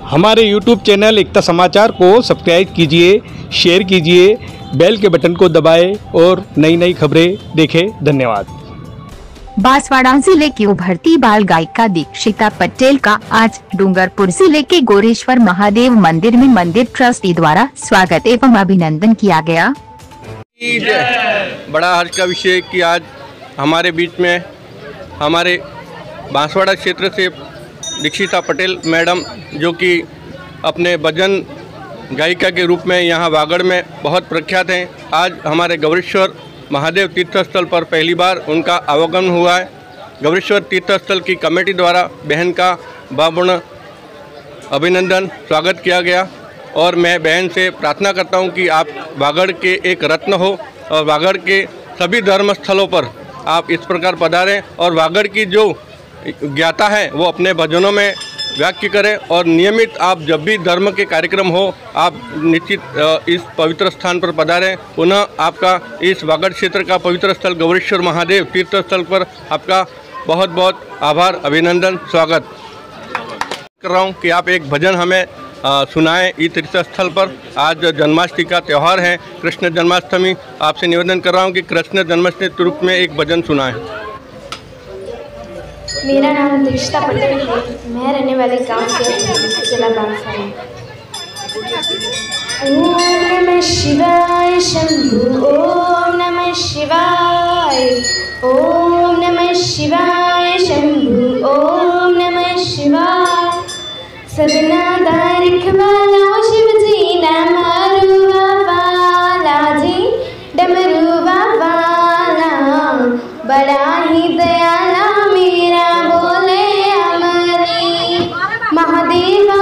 हमारे YouTube channel एकता समाचार को सब्सक्राइब कीजिए, शेयर कीजिए, बेल के बटन को दबाएं और नई नई खबरें देखें। धन्यवाद। बांसवाड़ा जिले की उभरती बाल गायिका दीक्षिता पटेल का आज डूंगरपुर जिले के गोरेश्वर महादेव मंदिर में मंदिर ट्रस्टी द्वारा स्वागत एवं अभिनंदन किया गया। बड़ा हर्ष का विषय कि आज हमारे बीच में हमारे बांसवाड़ा क्षेत्र से दीक्षिता पटेल मैडम, जो कि अपने भजन गायिका के रूप में यहाँ वागड़ में बहुत प्रख्यात हैं, आज हमारे गौरेश्वर महादेव तीर्थ स्थल पर पहली बार उनका आवागमन हुआ है। गौरेश्वर तीर्थ स्थल की कमेटी द्वारा बहन का भावपूर्ण अभिनंदन स्वागत किया गया और मैं बहन से प्रार्थना करता हूं कि आप वागड़ के एक रत्न हो और वागड़ के सभी धर्म स्थलों पर आप इस प्रकार पधारें और वागड़ की जो ज्ञाता है वो अपने भजनों में व्यक्त करें और नियमित आप जब भी धर्म के कार्यक्रम हो आप निश्चित इस पवित्र स्थान पर पधारें। पुनः आपका इस वागड़ क्षेत्र का पवित्र स्थल गौरेश्वर महादेव तीर्थ स्थल पर आपका बहुत बहुत आभार, अभिनंदन, स्वागत कर रहा हूं कि आप एक भजन हमें सुनाएं इस तीर्थ स्थल पर। आज जन्माष्टमी का त्यौहार है, कृष्ण जन्माष्टमी। आपसे निवेदन कर रहा हूं कि कृष्ण जन्माष्टमी के रूप में एक भजन सुनाएं। मेरा नाम दीक्षिता पटेल है। मैं रहने वाले गांव से जिला बांसवाड़ा। ओम नमः शिवाय शंभु, ओम नमः शिवाय, ओम नमः शिवाय शंभु, ओम नमः शिवाय। सदना दारिखवाला शिवजी डमरुआ वाला जी, डमरुआ वाला बड़ा ही दयाला मेरा बोले अमरी महादेवा।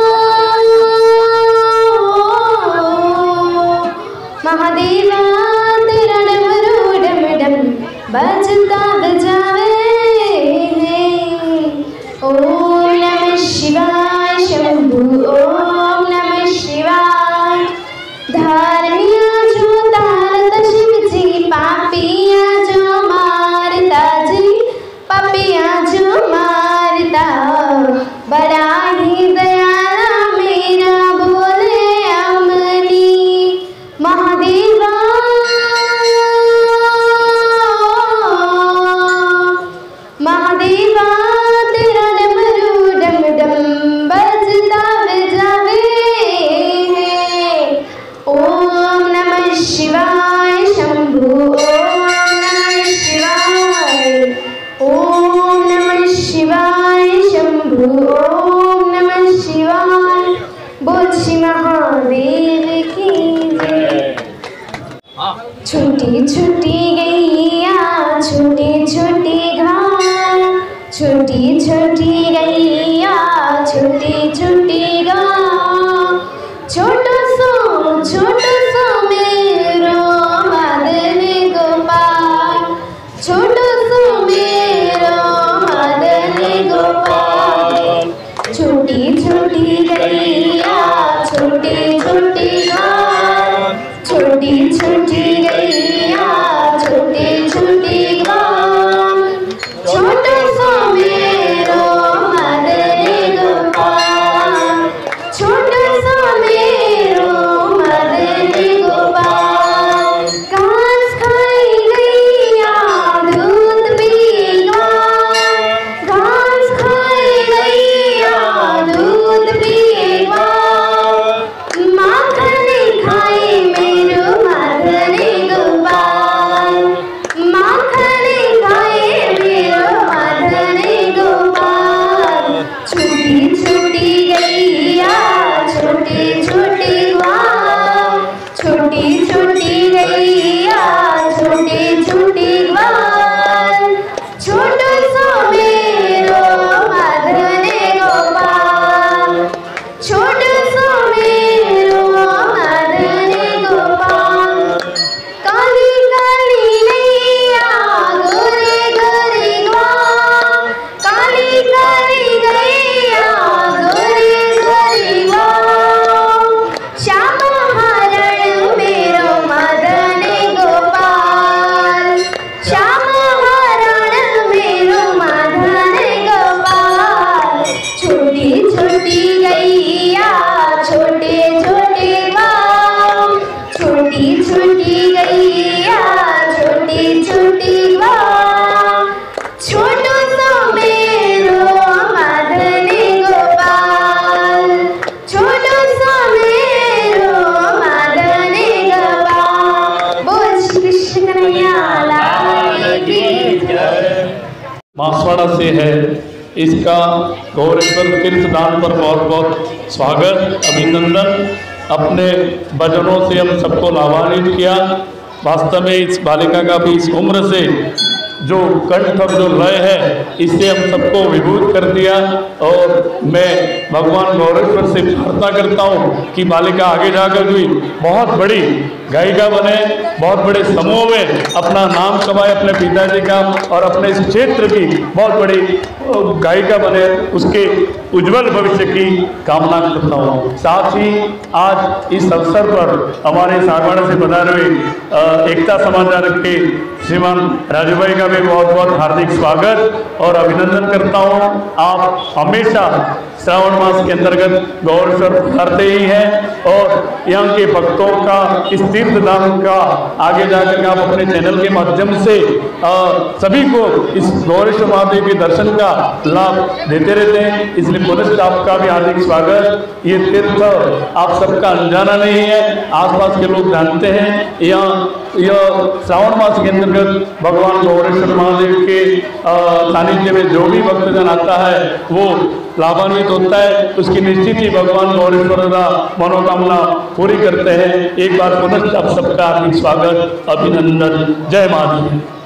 महादेवा तेरा डमरू डम डम बजता बजावे है। ओम नमः शिवाय शंभु, ओम नमः शिवाय। धार्मिया जो तारता शिवजी, पापिया जो मारता जी, पापिया जो मारता बड़ा ही दयाला मेरा बोले अमनी महादेवा। महादेवा तेरा डमरू डम डम बजता बजावे है। ओम नमः शिवाय शंभु, ओम नमः शिवाय, ओम नमः शिवाय शंभु, ओम नमः शिवाय। बोल श्री महादेव की जय। छोटी छोटी गैया छोटी छोटी घास, छोटी छोटी गैया छोटी छोटी घास। छोटो सो मेरो मदन गोपाल, छोटो सो मेरो मदन गोपाल। छोटी छोटी गैया छोटी छोटी घास, छोटी छोटी गैया छोटी छोटी घास। छोटो सो मेरो मदन गोपाल। बांसवाड़ा से है, इसका गौरेश्वर तीर्थ दान पर बहुत बहुत स्वागत, अभिनंदन। अपने भजनों से हम सबको लाभान्वित किया। वास्तव में इस बालिका का भी इस उम्र से जो कंठ और जो लय है, इससे हम सबको विभूत कर दिया। और मैं भगवान गौरेश्वर से प्रार्थना करता हूँ कि बालिका आगे जाकर भी बहुत बड़ी गायिका बने, बहुत बड़े समूह में अपना नाम कमाए, अपने पिताजी का और अपने इस क्षेत्र की बहुत बड़ी गायिका बने, उसके उज्जवल भविष्य की कामना करता हूँ। साथ ही आज इस अवसर पर हमारे सागवाड़ा से पधारे हुए एकता समाचार के श्रीमान राजू भाई का भी बहुत बहुत हार्दिक स्वागत और अभिनंदन करता हूँ। आप हमेशा श्रावण मास के अंतर्गत गौरेश्वर करते ही हैं और यहाँ के भक्तों का इस तीर्थ धाम का आगे जाकर आप अपने चैनल के माध्यम से सभी को इस गौरेश्वर महादेव के दर्शन का लाभ देते रहते हैं, इसलिए पुनः आपका भी हार्दिक स्वागत। ये तीर्थ आप सबका अनजाना नहीं है, आसपास के लोग जानते हैं। यह श्रावण मास के अंतर्गत भगवान गौरेश्वर महादेव के सानिध्य में जो भी भक्तजन आता है वो लाभान्वित होता है, उसकी निश्चित ही भगवान गौरेश्वर का मनोकामना पूरी करते हैं। एक बार पुनः आप सबका हार्दिक स्वागत, अभिनंदन। जय माता दी।